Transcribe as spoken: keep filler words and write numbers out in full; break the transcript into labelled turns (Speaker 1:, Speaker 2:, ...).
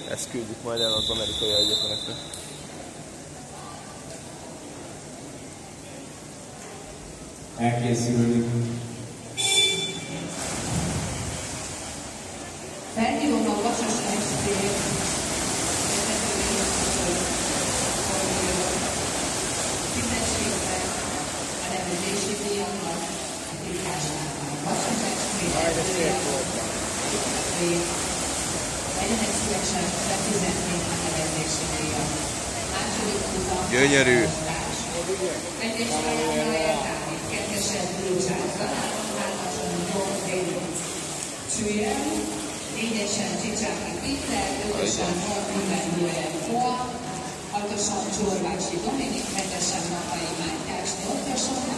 Speaker 1: Ezt küldik majd el az amerikai egyetemekre.
Speaker 2: Elkészülünk.
Speaker 3: Felhívom a Vasas Extrém fizetségben a nevezési díjakat a titkárságban. Vasas Extrém legyenek szívesen befizetnék a nevezési díjat. Második utam.
Speaker 1: Gyönyörű!
Speaker 3: Egyesülően értelmi, kettesed búcsát, hármason John David Csúlyel, négyesen Csicsáki Péter, ötösen Hortműben Júlián Foa, hatosan Csorvácsi Dominik, hetesen Napai Mátyás, nyolcason